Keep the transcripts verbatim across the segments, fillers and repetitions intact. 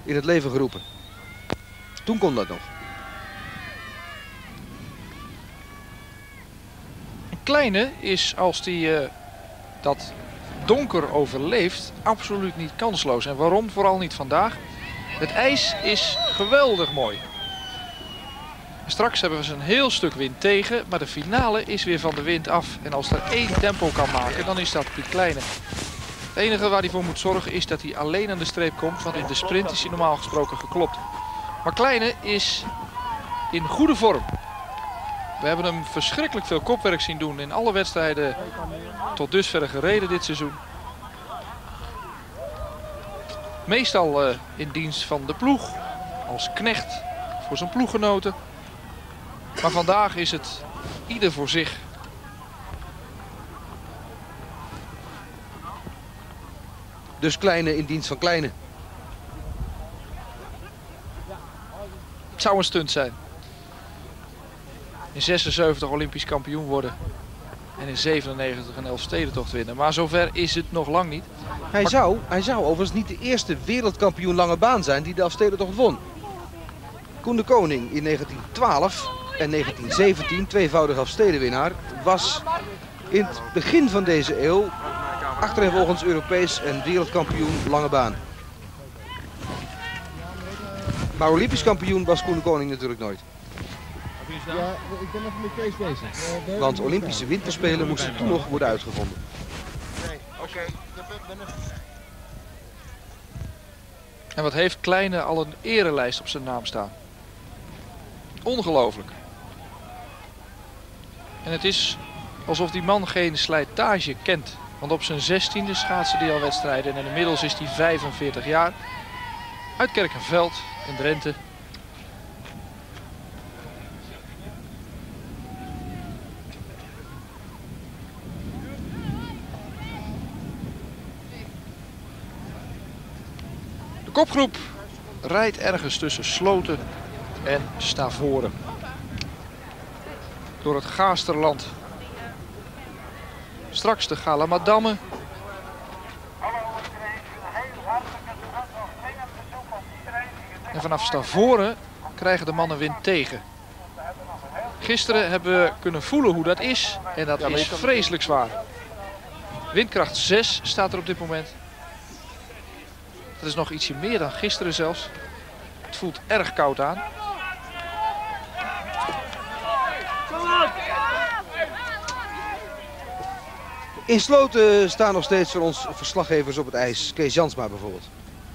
in het leven geroepen. Toen kon dat nog. Een kleine is, als die uh, dat donker overleeft, absoluut niet kansloos. En waarom? Vooral niet vandaag. Het ijs is geweldig mooi. Straks hebben we ze een heel stuk wind tegen, maar de finale is weer van de wind af. En als er één tempo kan maken, dan is dat die kleine. Het enige waar hij voor moet zorgen is dat hij alleen aan de streep komt, want in de sprint is hij normaal gesproken geklopt. Maar kleine is in goede vorm. We hebben hem verschrikkelijk veel kopwerk zien doen in alle wedstrijden tot dusver gereden dit seizoen. Meestal uh, in dienst van de ploeg, als knecht voor zijn ploeggenoten. Maar vandaag is het ieder voor zich. Dus kleine in dienst van kleine. Het zou een stunt zijn. In zesenzeventig Olympisch kampioen worden. En in zevenennegentig een Elfstedentocht winnen. Maar zover is het nog lang niet. Hij, maar... zou, hij zou overigens niet de eerste wereldkampioen lange baan zijn die de Elfstedentocht won. Koen de Koning in negentien twaalf en negentien zeventien, tweevoudig Elfstedenwinnaar, was in het begin van deze eeuw achtereenvolgens Europees en wereldkampioen lange baan. Maar Olympisch kampioen was Koen de Koning natuurlijk nooit. Ja, ik ben even met Kees bezig. Uh, Want Olympische winterspelen moesten toen nog worden uitgevonden. Nee, oké. Okay. En wat heeft Kleine al een erelijst op zijn naam staan. Ongelooflijk. En het is alsof die man geen slijtage kent. Want op zijn zestiende schaatsen hij al wedstrijden. En inmiddels is hij vijfenveertig jaar. Uit Kerkenveld in Drenthe. De kopgroep rijdt ergens tussen Sloten en Stavoren. Door het Gaasterland. Straks de Galamadamme. En vanaf Stavoren krijgen de mannen wind tegen. Gisteren hebben we kunnen voelen hoe dat is. En dat is vreselijk zwaar. Windkracht zes staat er op dit moment. Dat is nog ietsje meer dan gisteren zelfs. Het voelt erg koud aan. In Sloten staan nog steeds voor ons verslaggevers op het ijs. Kees Jansma bijvoorbeeld.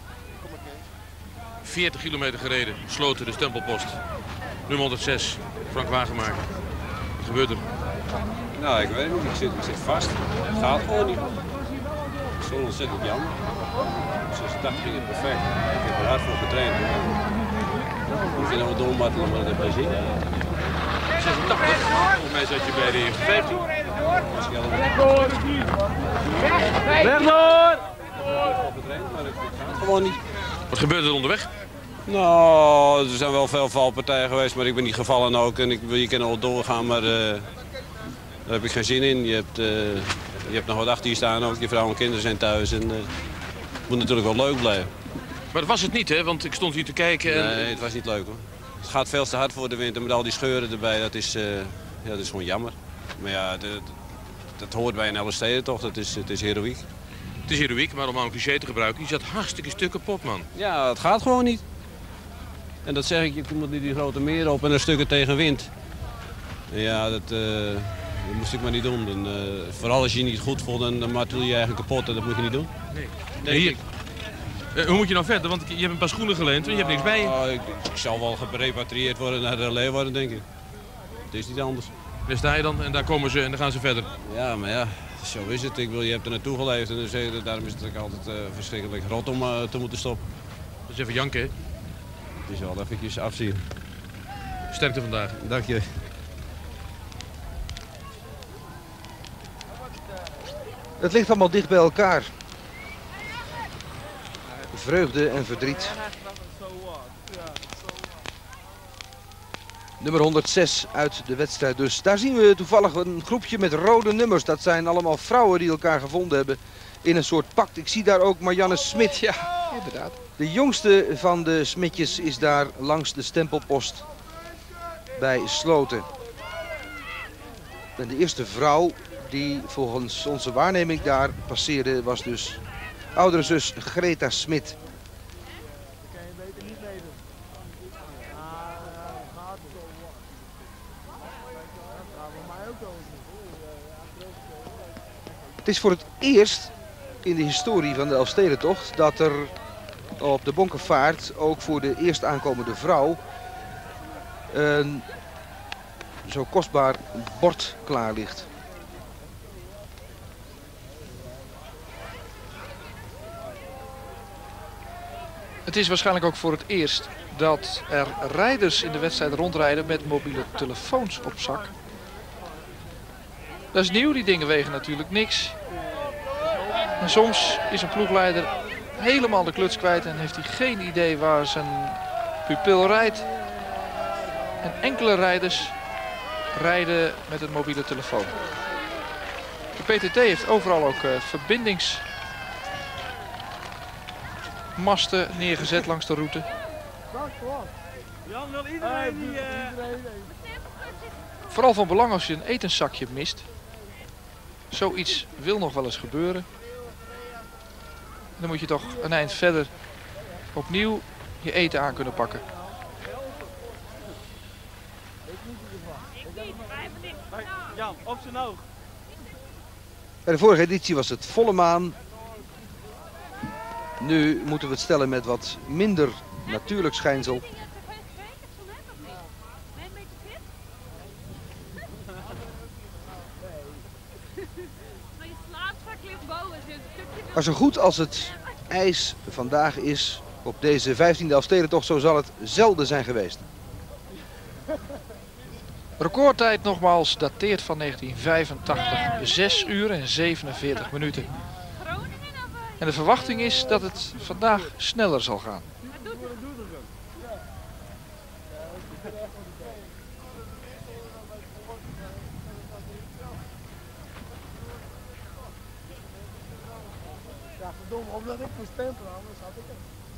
veertig kilometer gereden. Sloten, de stempelpost. Nummer honderdzes. Frank Wagenmaker. Wat gebeurt er? Nou, ik weet het niet. Ik zit, ik zit vast. Het gaat gewoon niet. Zo ontzettend jammer. zesentachtig ging het perfect. Ik heb er hard voor getraind. Ik vind dat we doormattelen, maar dat heb ik gezien. zesentachtig. Volgens mij zat je bij de vijftien. Weg door! Weg door! Maar het gaat gewoon niet. Wat gebeurt er onderweg? Nou, er zijn wel veel valpartijen geweest, maar ik ben niet gevallen ook. En ik wil je kunnen wel doorgaan, maar uh, daar heb ik geen zin in. Je hebt, uh, je hebt nog wat achter je staan ook. Je vrouw en kinderen zijn thuis. En uh, het moet natuurlijk wel leuk blijven. Maar dat was het niet, hè? Want ik stond hier te kijken en... Nee, het was niet leuk, hoor. Het gaat veel te hard voor de winter met al die scheuren erbij. Dat is, uh, ja, dat is gewoon jammer. Maar ja, de, dat hoort bij een Elfstedentocht. Het is, het is heroïek. Het is heroïek, maar om een cliché te gebruiken, je zat hartstikke stuk kapot, man. Ja, het gaat gewoon niet. En dat zeg ik, je moet die grote meren op en een stukken tegen wind. En ja, dat, uh, dat moest ik maar niet doen. Dan, uh, vooral als je je niet goed voelt, dan, dan martel je je eigen kapot en dat moet je niet doen. Nee. Nee, hier. Uh, hoe moet je nou verder? Want je hebt een paar schoenen geleend en je hebt niks bij je. Uh, ik, ik zal wel gerepatrieerd worden naar de Leeuwarden, denk ik. Het is niet anders. Daar sta je dan en daar komen ze en dan gaan ze verder. Ja, maar ja, zo is het. Ik wil, je hebt er naartoe geleefd en dus, daarom is het ook altijd uh, verschrikkelijk rot om uh, te moeten stoppen. Dat is even janken, hè? Het is wel eventjes afzien. Sterkte vandaag. Dank je. Het ligt allemaal dicht bij elkaar. Vreugde en verdriet. Nummer honderdzes uit de wedstrijd dus. Daar zien we toevallig een groepje met rode nummers. Dat zijn allemaal vrouwen die elkaar gevonden hebben in een soort pact. Ik zie daar ook Marianne Smit. Ja, Inderdaad. De jongste van de Smitjes is daar langs de stempelpost bij Sloten. En de eerste vrouw die volgens onze waarneming daar passeerde was dus oudere zus Greta Smit. Het is voor het eerst in de historie van de Elfstedentocht dat er op de Bonkervaart ook voor de eerst aankomende vrouw een zo kostbaar bord klaar ligt. Het is waarschijnlijk ook voor het eerst dat er rijders in de wedstrijd rondrijden met mobiele telefoons op zak. Dat is nieuw, die dingen wegen natuurlijk niks. En soms is een ploegleider helemaal de kluts kwijt en heeft hij geen idee waar zijn pupil rijdt. En enkele rijders rijden met een mobiele telefoon. De P T T heeft overal ook uh, verbindingsmasten neergezet langs de route. Jan wil iedereen die... Uh... Vooral van belang als je een etenszakje mist. Zoiets wil nog wel eens gebeuren. Dan moet je toch een eind verder opnieuw je eten aan kunnen pakken. Jan, op zijn oog. Bij de vorige editie was het volle maan. Nu moeten we het stellen met wat minder natuurlijk schijnsel. Maar zo goed als het ijs vandaag is op deze vijftiende Elfstedentocht, zo zal het zelden zijn geweest. Recordtijd nogmaals dateert van negentien vijfentachtig, zes uur en zevenenveertig minuten. En de verwachting is dat het vandaag sneller zal gaan. Ja, verdomme, omdat ik moest stempelen, anders had ik het.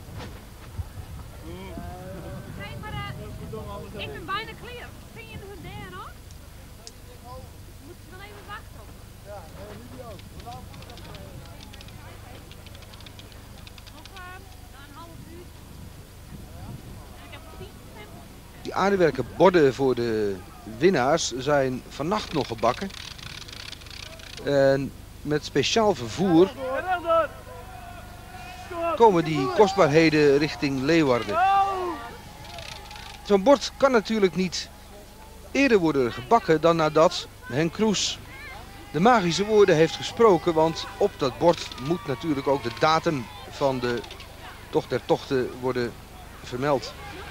Nee, maar uh, ik ben bijna klaar. Vind je nog daar hoor? Moet je wel even wachten. Ja, en jullie ook. Nog uh, een half uur. En ik heb tien gestempeld. Die aardewerken borden voor de winnaars zijn vannacht nog gebakken. En met speciaal vervoer komen die kostbaarheden richting Leeuwarden. Zo'n bord kan natuurlijk niet eerder worden gebakken dan nadat Henk Kroes de magische woorden heeft gesproken. Want op dat bord moet natuurlijk ook de datum van de Tocht der Tochten worden vermeld.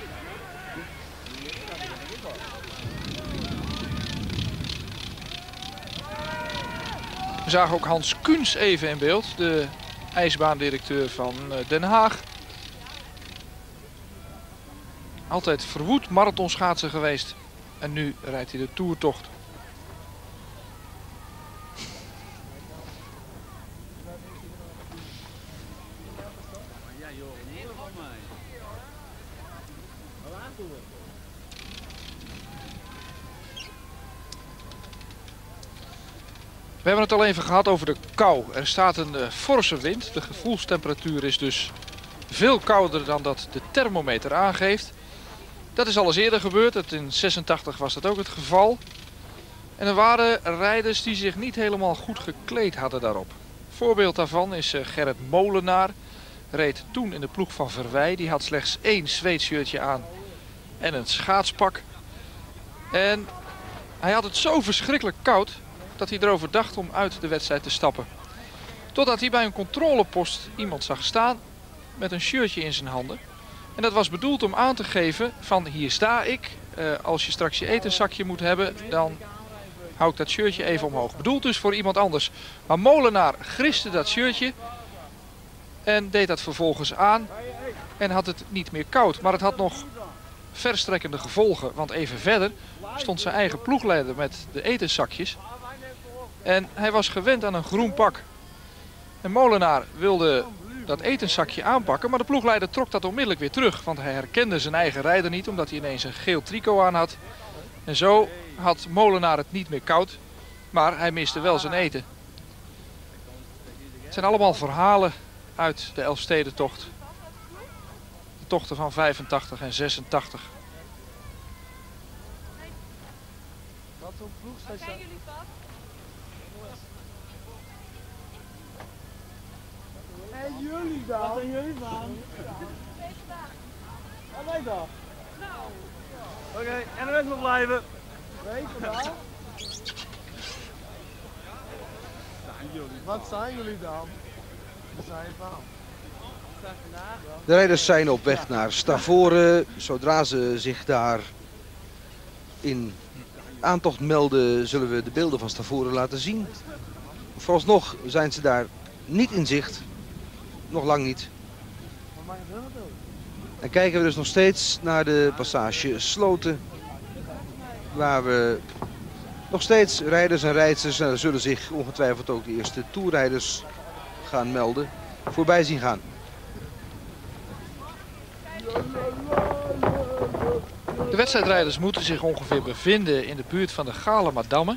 We zagen ook Hans Kuhns even in beeld, de ijsbaandirecteur van Den Haag. Altijd verwoed marathonschaatser geweest en nu rijdt hij de toertocht. We hebben het al even gehad over de kou. Er staat een uh, forse wind. De gevoelstemperatuur is dus veel kouder dan dat de thermometer aangeeft. Dat is al eens eerder gebeurd. Het in zesentachtig was dat ook het geval. En er waren rijders die zich niet helemaal goed gekleed hadden daarop. Voorbeeld daarvan is uh, Gerrit Molenaar. Reed toen in de ploeg van Verwij. Die had slechts één sweatshirtje aan en een schaatspak. En hij had het zo verschrikkelijk koud dat hij erover dacht om uit de wedstrijd te stappen. Totdat hij bij een controlepost iemand zag staan met een shirtje in zijn handen. En dat was bedoeld om aan te geven van hier sta ik. Uh, als je straks je etenzakje moet hebben, dan hou ik dat shirtje even omhoog. Bedoeld dus voor iemand anders. Maar Molenaar griste dat shirtje en deed dat vervolgens aan. En had het niet meer koud, maar het had nog verstrekkende gevolgen. Want even verder stond zijn eigen ploegleider met de etenzakjes. En hij was gewend aan een groen pak. En Molenaar wilde dat etenszakje aanpakken. Maar de ploegleider trok dat onmiddellijk weer terug. Want hij herkende zijn eigen rijder niet, omdat hij ineens een geel tricot aan had. En zo had Molenaar het niet meer koud. Maar hij miste wel zijn eten. Het zijn allemaal verhalen uit de Elfstedentocht. De tochten van vijfentachtig en zesentachtig. Wat voor ploeg zijn Zijn jullie van? En jullie dan? Wat zijn jullie van? Wat wij dan? Oké, okay, en de rest nog blijven. Nee, vandaag? Wat zijn jullie dan? Wat zijn jullie van? De rijders zijn op weg naar Stavoren. Zodra ze zich daar in aantocht melden, zullen we de beelden van Stavoren laten zien. Vooralsnog zijn ze daar niet in zicht. Nog lang niet. En kijken we dus nog steeds naar de passage Sloten. Waar we nog steeds rijders en rijdsters, en er zullen zich ongetwijfeld ook de eerste toerrijders gaan melden, voorbij zien gaan. De wedstrijdrijders moeten zich ongeveer bevinden in de buurt van de Galema-dammen.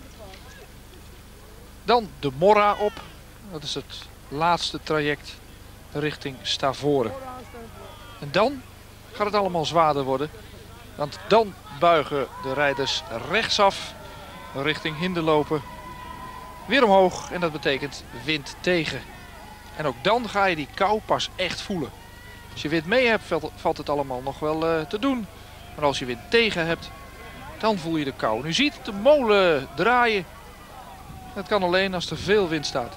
Dan de Morra op. Dat is het laatste traject richting Stavoren. En dan gaat het allemaal zwaarder worden. Want dan buigen de rijders rechtsaf richting Hinderlopen. Weer omhoog en dat betekent wind tegen. En ook dan ga je die kou pas echt voelen. Als je wind mee hebt valt het allemaal nog wel uh, te doen. Maar als je wind tegen hebt, dan voel je de kou. Nu ziet de molen draaien. Dat kan alleen als er veel wind staat.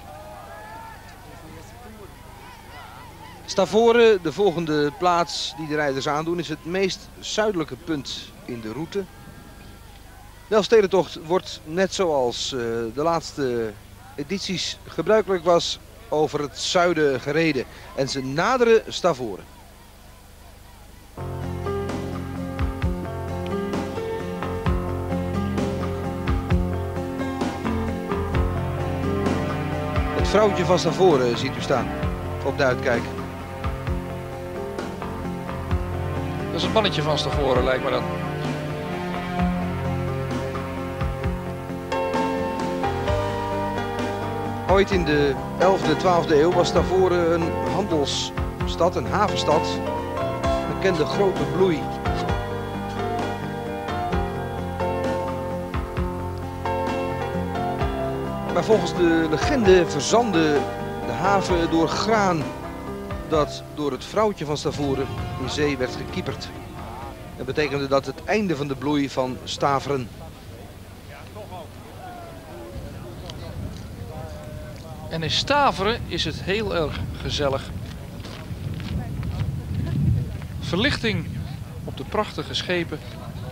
Stavoren, de volgende plaats die de rijders aandoen, is het meest zuidelijke punt in de route. De Elfstedentocht wordt net zoals uh, de laatste edities gebruikelijk was over het zuiden gereden. En ze naderen Stavoren. Het vrouwtje van Stavoren ziet u staan op de uitkijk. Dat is het mannetje van Stavoren, lijkt me dan. Ooit in de elfde, twaalfde eeuw was Stavoren een handelsstad, een havenstad. Men kende grote bloei. Maar volgens de legende verzandde de haven door graan dat door het vrouwtje van Stavoren in zee werd gekieperd. Dat betekende dat het einde van de bloei van Staveren. En in Staveren is het heel erg gezellig. Verlichting op de prachtige schepen.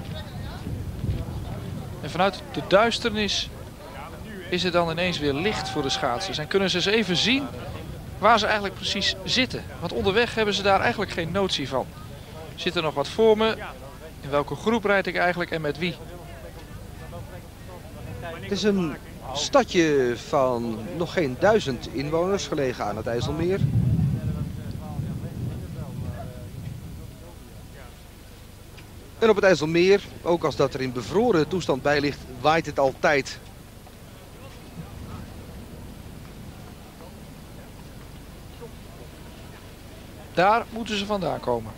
En vanuit de duisternis is het dan ineens weer licht voor de schaatsers. En kunnen ze eens even zien waar ze eigenlijk precies zitten. Want onderweg hebben ze daar eigenlijk geen notie van. Zit er nog wat voor me? In welke groep rijd ik eigenlijk en met wie? Het is een stadje van nog geen duizend inwoners, gelegen aan het IJsselmeer. En op het IJsselmeer, ook als dat er in bevroren toestand bij ligt, waait het altijd. Daar moeten ze vandaan komen.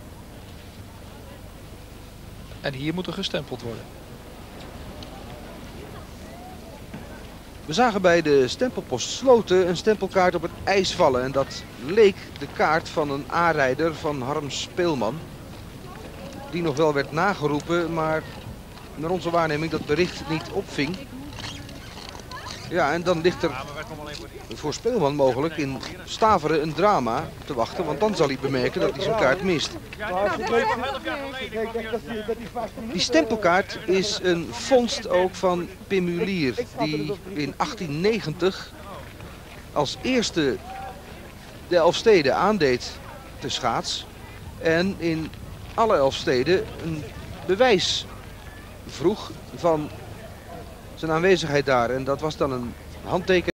En hier moet er gestempeld worden. We zagen bij de stempelpost Sloten een stempelkaart op het ijs vallen. En dat leek de kaart van een aanrijder van Harm Speelman. Die nog wel werd nageroepen, maar naar onze waarneming dat bericht niet opving. Ja, en dan ligt er voor Speelman mogelijk in Staveren een drama te wachten. Want dan zal hij bemerken dat hij zijn kaart mist. Die stempelkaart is een vondst ook van Pim Mulier. Die in achttien negentig als eerste de Elfsteden aandeed te schaats. En in alle Elfsteden een bewijs vroeg van zijn aanwezigheid daar. En dat was dan een handtekening